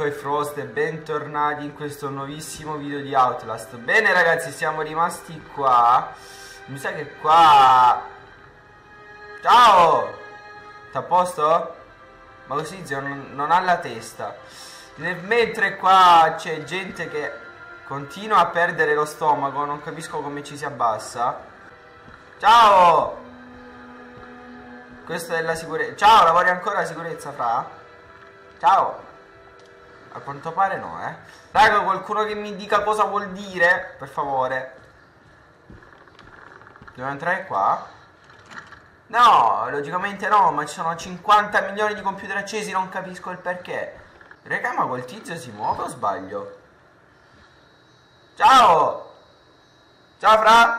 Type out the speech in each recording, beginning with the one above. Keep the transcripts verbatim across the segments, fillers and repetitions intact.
e Frost e bentornati in questo nuovissimo video di Outlast. Bene ragazzi, siamo rimasti qua. Mi sa che qua... Ciao! Sta a posto? Ma così zio non, non ha la testa. Nel, mentre qua c'è gente che continua a perdere lo stomaco, non capisco come ci si abbassa. Ciao! Questa è la sicurezza. Ciao, lavori ancora la sicurezza, fra? Ciao. A quanto pare no, eh. Raga, qualcuno che mi dica cosa vuol dire, per favore. Devo entrare qua? No, logicamente no, ma ci sono cinquanta milioni di computer accesi, non capisco il perché. Raga, ma quel tizio si muove o sbaglio? Ciao! Ciao, fra!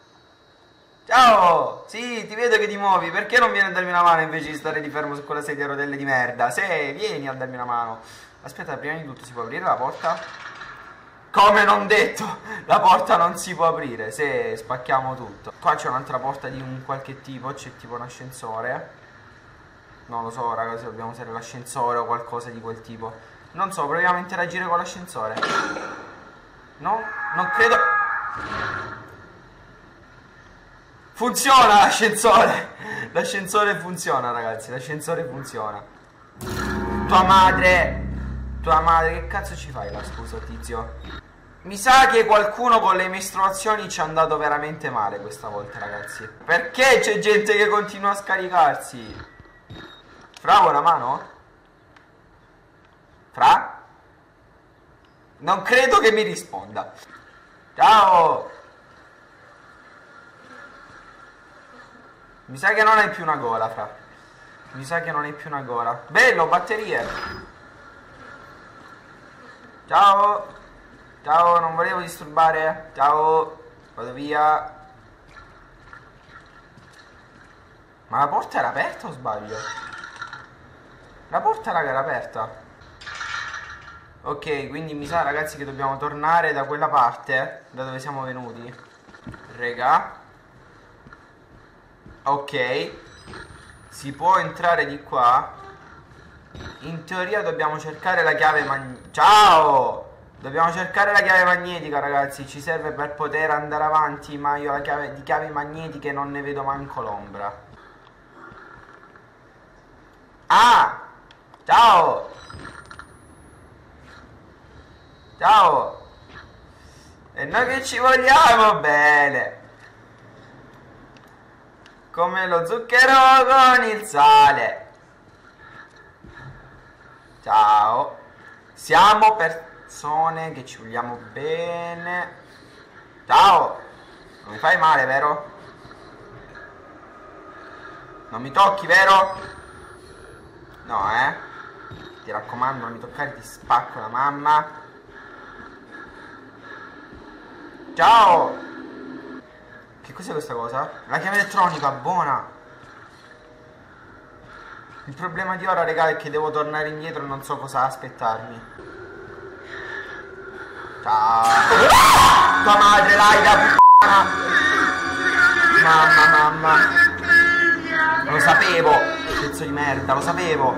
Ciao! Sì, ti vedo che ti muovi, perché non vieni a darmi una mano invece di stare di fermo su quella sedia a rotelle di merda? Se, vieni a darmi una mano. Aspetta, prima di tutto si può aprire la porta? Come non detto, la porta non si può aprire, se spacchiamo tutto. Qua c'è un'altra porta di un qualche tipo, c'è tipo un ascensore. Non lo so ragazzi, se dobbiamo usare l'ascensore o qualcosa di quel tipo. Non so, proviamo a interagire con l'ascensore. No? Non credo... Funziona l'ascensore! L'ascensore funziona ragazzi, l'ascensore funziona. Tua madre! Tua madre, che cazzo ci fai là, scusa tizio? Mi sa che qualcuno con le mestruazioni ci è andato veramente male questa volta ragazzi. Perché c'è gente che continua a scaricarsi? Fra, vuoi una mano? Fra? Non credo che mi risponda. Ciao! Mi sa che non hai più una gola, fra. Mi sa che non hai più una gola. Bello, batterie. Ciao. Ciao, non volevo disturbare. Ciao. Vado via. Ma la porta era aperta o sbaglio? La porta, raga, era aperta. Ok, quindi mi sa, ragazzi, che dobbiamo tornare da quella parte, da dove siamo venuti. Raga. Ok, si può entrare di qua. In teoria dobbiamo cercare la chiave magnetica. Ciao! Dobbiamo cercare la chiave magnetica ragazzi. Ci serve per poter andare avanti. Ma io la chiave, di chiavi magnetiche non ne vedo manco l'ombra. Ah! Ciao! Ciao! E noi che ci vogliamo bene. Come lo zucchero con il sale. Ciao. Siamo persone che ci vogliamo bene. Ciao. Non mi fai male, vero? Non mi tocchi, vero? No, eh? Ti raccomando, non mi toccare, ti spacco la mamma. Ciao. Che cos'è questa cosa? La chiave elettronica, buona. Il problema di ora, raga, è che devo tornare indietro e non so cosa aspettarmi. Ciao. Tua madre, Laida, puttana. Mamma, mamma. Lo sapevo. Pezzo di merda, lo sapevo.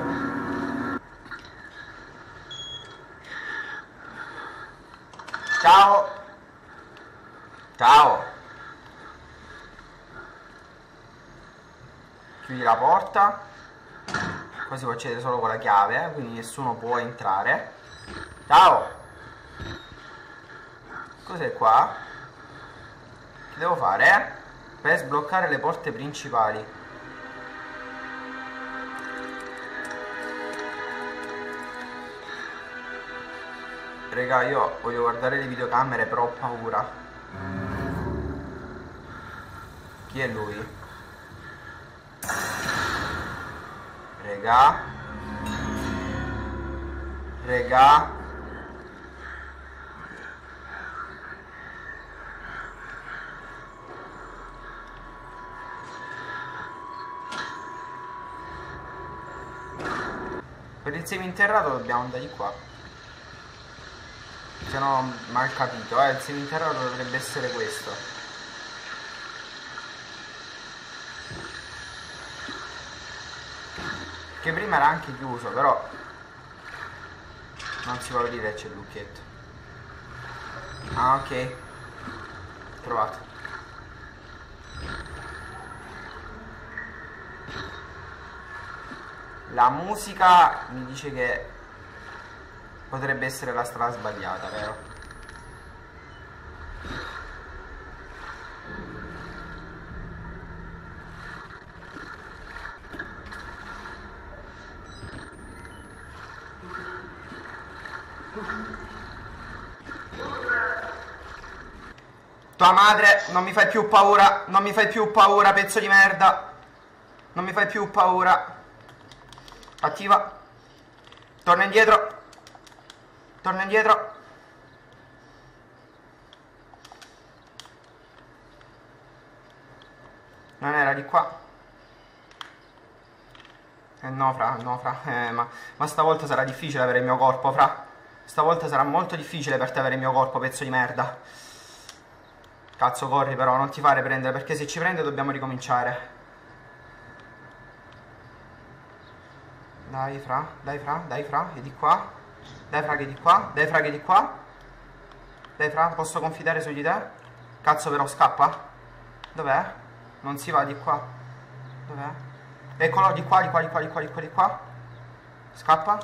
Ciao. Ciao. Chiudi la porta. Qua si può accedere solo con la chiave, eh? Quindi nessuno può entrare. Ciao. Cos'è qua? Che devo fare? Per sbloccare le porte principali. Raga, io voglio guardare le videocamere, però ho paura. Chi è lui? Regà. Regà. Per il seminterrato dobbiamo andare di qua. Se no ho mal capito, eh, il seminterrato dovrebbe essere questo. Che prima era anche chiuso, però Non si può aprire, c'è il lucchetto. Ah, ok. Trovato. La musica mi dice che potrebbe essere la strada sbagliata, vero? Tua madre, non mi fai più paura, non mi fai più paura, pezzo di merda. Non mi fai più paura. Attiva. Torna indietro. Torna indietro. Non era di qua. Eh no, fra, no, fra. Eh, ma, ma stavolta sarà difficile avere il mio corpo, fra. Stavolta sarà molto difficile per te avere il mio corpo, pezzo di merda. Cazzo, corri però, non ti fare prendere, perché se ci prende dobbiamo ricominciare. Dai, fra, dai, fra, dai, fra, che di qua. Dai, fra, che di qua. Dai, fra, che di qua. Dai, fra, posso confidare su di te? Cazzo, però scappa. Dov'è? Non si va di qua. Dov'è? Eccolo, di qua, di qua, di qua, di qua, di qua, di qua. Scappa.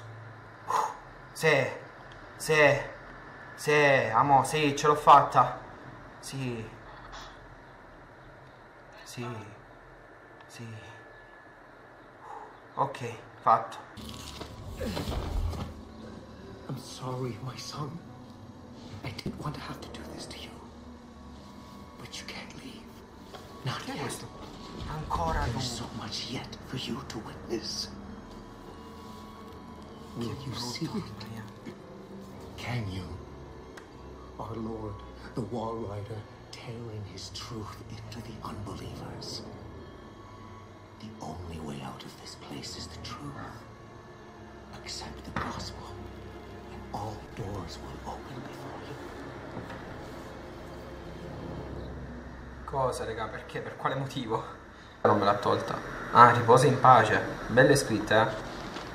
Sì. Sì. Sì, amo, sì, ce l'ho fatta. Sì. Sì. Sì. Ok, fatto. I'm sorry, my son. I didn't want to have to do this to you. But you can't leave. Not Che è yet. questo? Ancora tu. There's so much yet for you to witness. Will Che you see brutto, it? Maria. Can you? Our Lord, the Wall Rider, tearing his truth into the unbelievers. The only way out of this place is the truth. Accept the gospel, and all doors will open before you. Cosa, raga? Perché? Per quale motivo? Non me l'ha tolta. Ah, riposa in pace. Belle scritte, eh.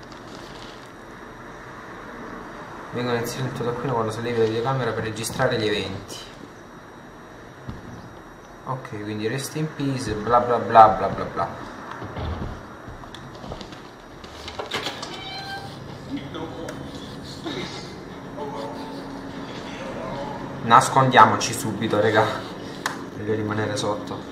Vengono inseriti da qui quando sollevi la videocamera per registrare gli eventi. Ok, quindi rest in peace, bla bla bla bla bla bla. Nascondiamoci subito, raga. Voglio rimanere sotto.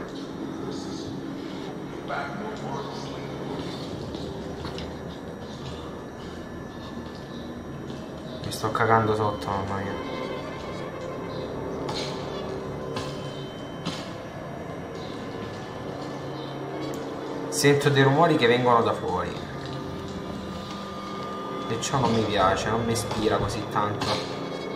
Mi sto cagando sotto, mamma mia. Sento dei rumori che vengono da fuori. E ciò non mi piace, non mi ispira così tanto.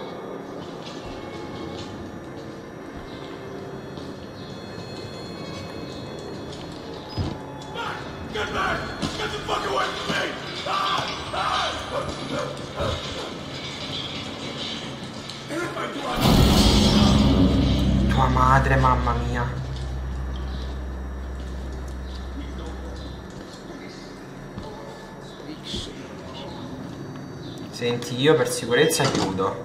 Tua madre, mamma mia. Senti, io per sicurezza chiudo.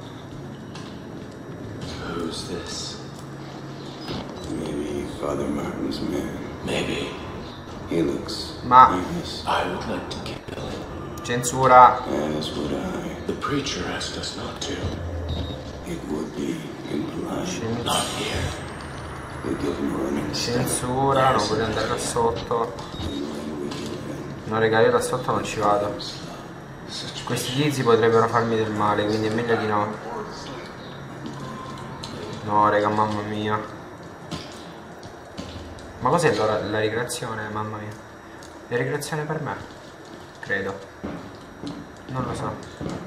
Who's this? Maybe Father Martin's man. Maybe. He looks Ma famous, I would like to kill him. censura. as would I. The preacher asked us not to. It would be impolite. Not here. We give him a running start. Censura, non voglio andare da sotto. No, raga, io da sotto non ci vado. Questi tizi potrebbero farmi del male, quindi è meglio di no. No, raga, mamma mia. Ma cos'è la, la ricreazione, mamma mia? La ricreazione per me? Credo. Non lo so.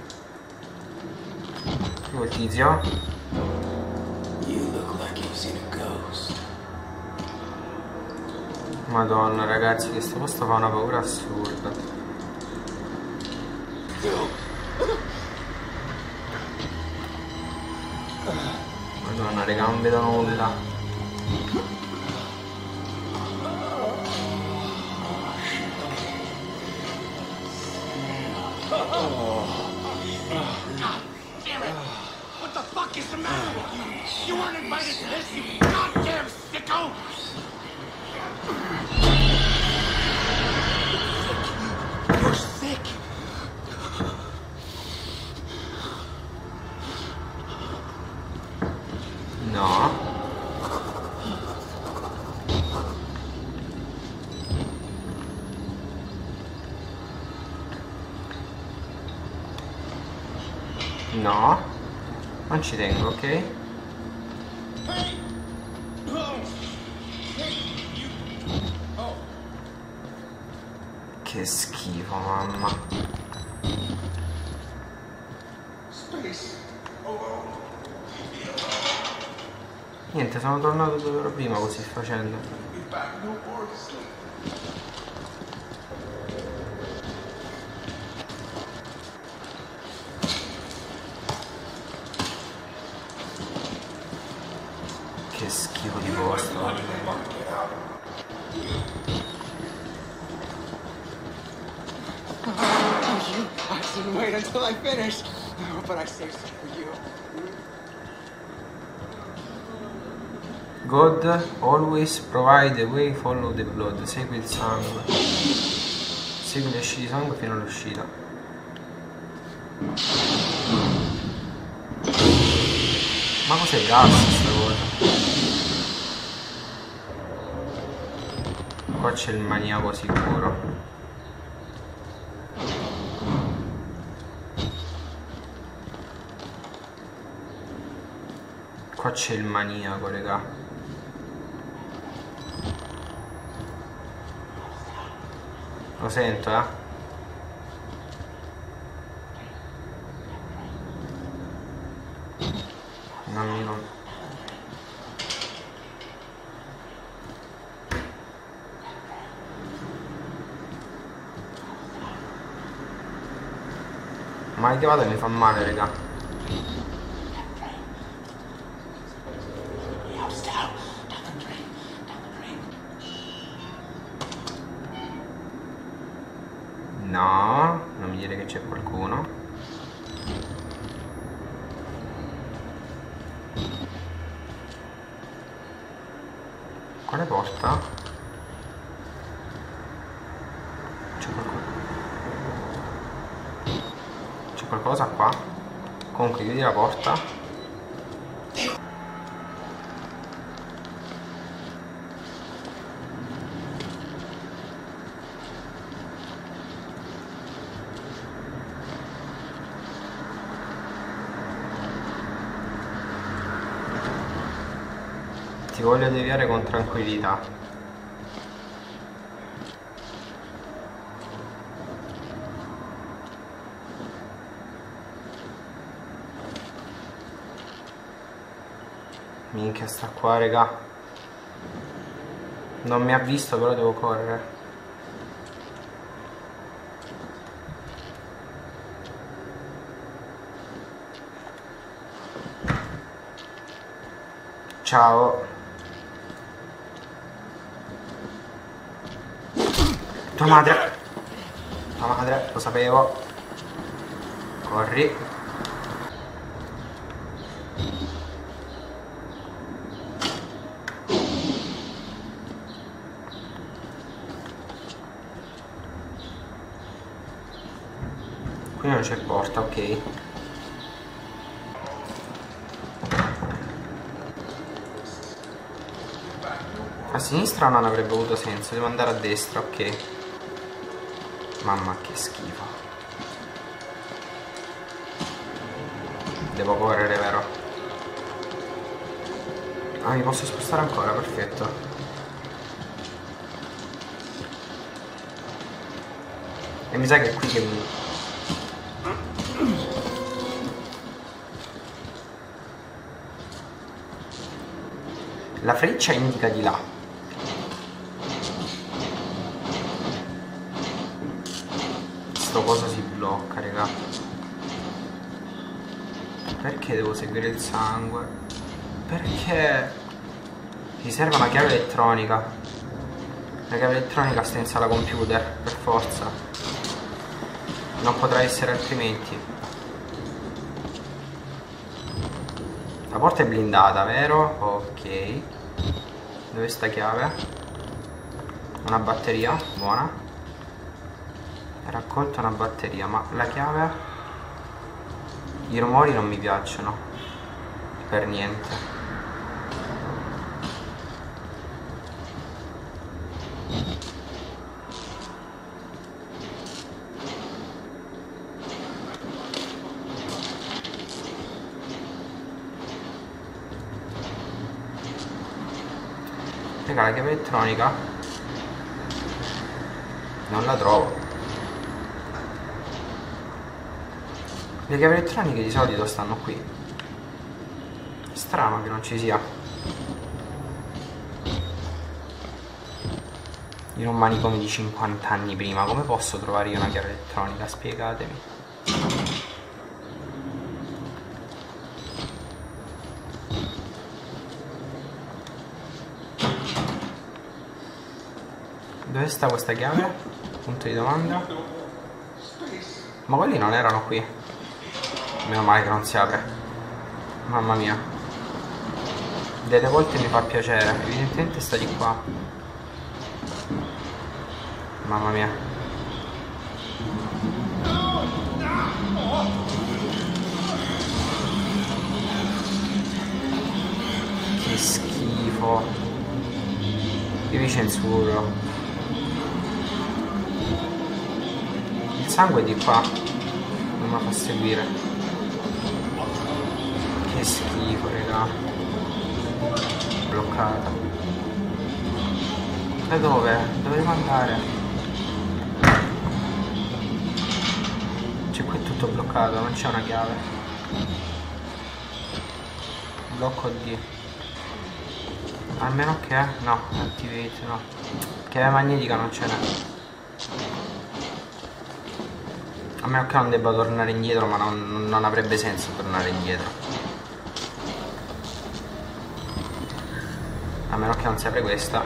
Qui il tizio. You look like you've seen a ghost. Madonna, ragazzi, questo posto fa una paura assurda. Madonna, raga, non vedo nulla. the fuck is the matter with you? You weren't invited to this, you goddamn sicko! You're sick. No. No. Non ci tengo, ok? Che schifo, mamma. Niente, sono tornato dove ero prima così facendo. Che schifo di posto. I didn't wait until I finished, but I saved some for you. God always provide the way, follow the blood. Segui il sangue. Segui le scie di sangue fino all'uscita. Ma cos'è gas sta cosa? Qua c'è il maniaco sicuro. Qua c'è il maniaco, raga. Lo sento, eh. Non mi non... Mai che vado mi fa male, raga. No, non mi dire che c'è qualcuno. Quale porta? C'è qualcosa. C'è qualcosa qua? Comunque chiudi la porta. Ti voglio deviare con tranquillità. Minchia, sta qua, raga. Non mi ha visto, però devo correre. Ciao. Tua madre. Tua madre, lo sapevo. Corri. Qui non c'è porta, ok. A sinistra non avrebbe avuto senso, devo andare a destra, ok. Mamma che schifo. Devo correre, vero? Ah, mi posso spostare ancora, perfetto. E mi sa che è qui che mi... La freccia indica di là. Sto coso si blocca, raga. Perché devo seguire il sangue? Perché mi serve una chiave elettronica. La chiave elettronica sta in sala computer, per forza. Non potrà essere altrimenti. La porta è blindata, vero? Ok. Dove sta chiave? Una batteria, buona. Raccolto una batteria, ma la chiave? I rumori non mi piacciono per niente. Raga, la chiave elettronica non la trovo. Le chiavi elettroniche di solito stanno qui. Strano che non ci sia. In un manicomio di cinquanta anni prima, come posso trovare io una chiave elettronica? Spiegatemi. Dove sta questa chiave? Punto di domanda. Ma quelli non erano qui. Meno male che non si apre. Mamma mia. Delle volte mi fa piacere. Evidentemente sta di qua. Mamma mia. Che schifo. Io vi censuro. Il sangue è di qua. Non mi fa seguire. Che schifo, raga. Bloccata. Da dove? Dove devo andare? Cioè qui è tutto bloccato, non c'è una chiave. Blocco D. Almeno che... no, activate, no. Chiave magnetica non ce n'è. A meno che non debba tornare indietro, ma non, non avrebbe senso tornare indietro. A meno che non si apre questa.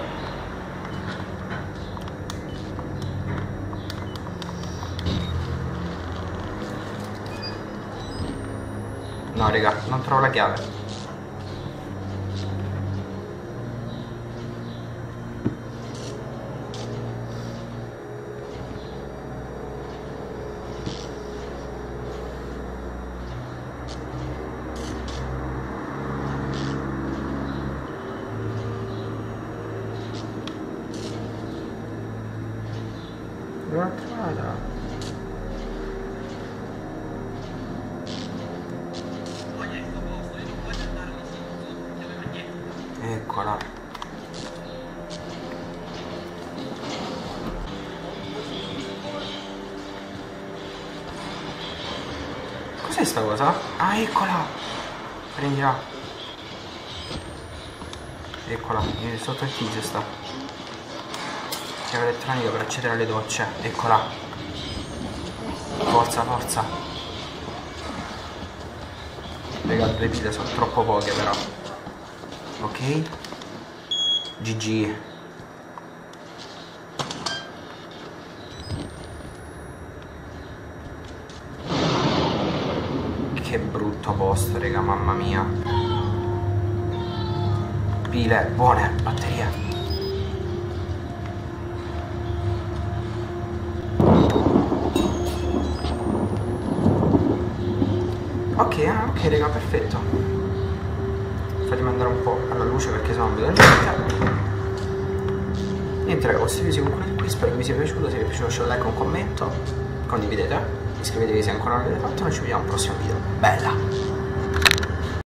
No, raga, non trovo la chiave. L'ho trovata. Eccola. Cos'è sta cosa? Ah, eccola. Prendila. Eccola, sotto il tizio sta. Chiave elettronica per accedere alle docce. Eccola. Forza, forza. Raga, le pile sono troppo poche però. Ok. G G. Che brutto posto, raga, mamma mia. Pile, buone, batterie. Ok, ah, ok raga, perfetto. Fatemi andare un po' alla luce perché sennò non vedo niente. Niente raga, questo video si conclude qui, spero che vi sia piaciuto. Se vi è piaciuto lasciate un like, un commento, condividete, iscrivetevi se ancora non l'avete fatto. Noi ci vediamo al prossimo video. Bella!